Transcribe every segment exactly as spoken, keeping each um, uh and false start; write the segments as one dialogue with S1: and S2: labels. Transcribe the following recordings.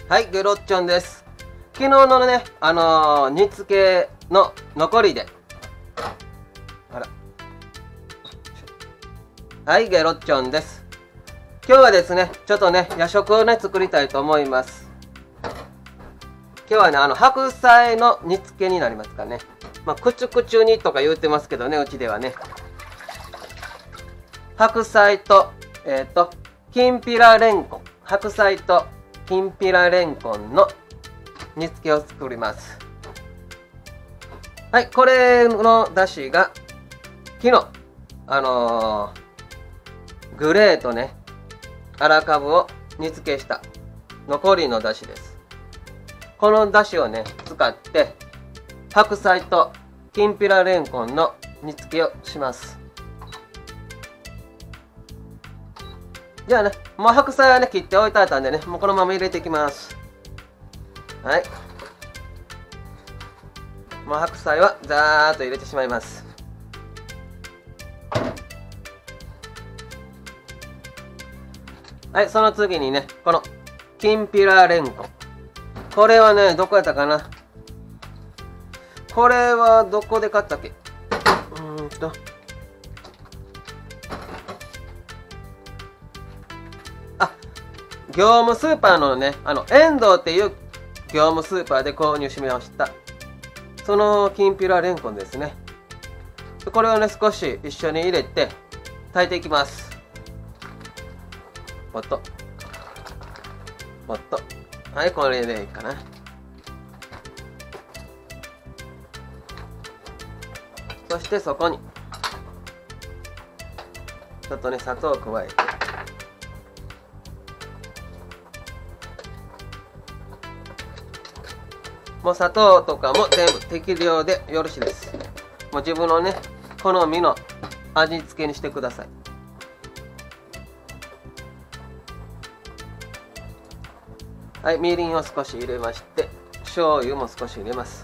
S1: はい、ゲロッチョンです。昨日のね、あのー、煮付けの残りで。あら。はい、ゲロッチョンです。今日はですね、ちょっとね、夜食をね、作りたいと思います。今日はね、あの、白菜の煮付けになりますかね。まあ、くちゅくちゅにとか言うてますけどね、うちではね。白菜と、えっと、きんぴられんこん。白菜ときんぴられんこんの煮付けを作ります。はい、これのだしが昨日あのー、グレーとね粗かぶを煮付けした残りのだしです。このだしをね使って白菜ときんぴられんこんの煮付けをします。じゃあね、もう白菜はね切っておいてあったんでね、もうこのまま入れていきます。はい、もう白菜はザーッと入れてしまいます。はい、その次にね、このきんぴられんこん、これはねどこやったかな、これはどこで買ったっけ、うーんとあ、業務スーパーのね、あの遠藤っていう業務スーパーで購入しました。そのきんぴられんこんですね。これをね少し一緒に入れて炊いていきます。おっとおっと、はい、これでいいかな。そしてそこにちょっとね砂糖を加えて、もう砂糖とかも全部適量でよろしいです。もう自分のね好みの味付けにしてください。はい、みりんを少し入れまして、醤油も少し入れます。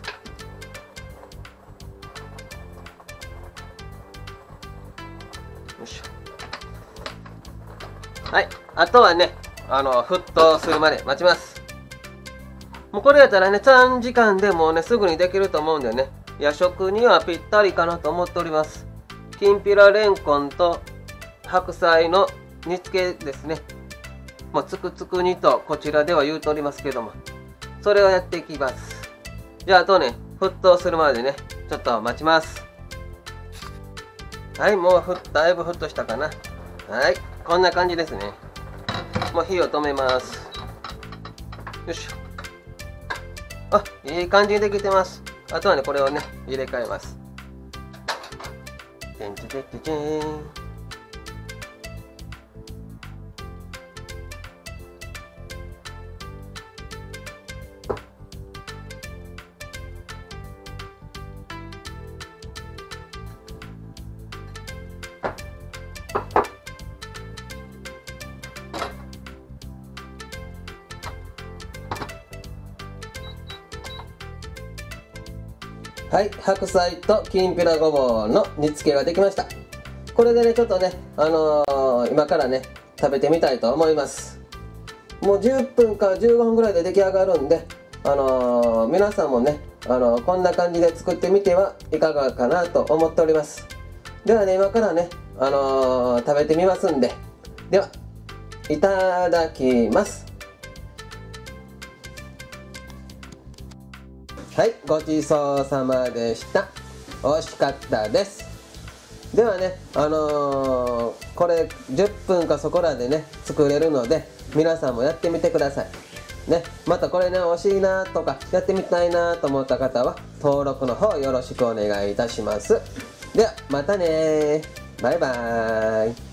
S1: よいしょ。はい、あとはね、あの沸騰するまで待ちます。もうこれやったらねさんじかんでもうねすぐにできると思うんでね、夜食にはぴったりかなと思っております。きんぴられんこんと白菜の煮付けですね。もうつくつく煮とこちらでは言うとおりますけども、それをやっていきます。じゃああとね沸騰するまでねちょっと待ちます。はい、もうふだいぶ沸騰したかな。はい、こんな感じですね。もう火を止めます。よいしょ。あ、いい感じにできてます。あとはねこれをね入れ替えます。てんててててん。はい、白菜ときんぴらごぼうの煮付けができました。これでねちょっとね、あのー、今からね食べてみたいと思います。もうじゅっぷんからじゅうごふんぐらいで出来上がるんで、あのー、皆さんもね、あのー、こんな感じで作ってみてはいかがかなと思っております。ではね今からね、あのー、食べてみますんで、ではいただきます。はい、ごちそうさまでした。美味しかったです。ではね、あのー、これじゅっぷんかそこらでね作れるので、皆さんもやってみてくださいね。またこれね惜しいなとかやってみたいなと思った方は登録の方よろしくお願いいたします。ではまたね、バイバーイ。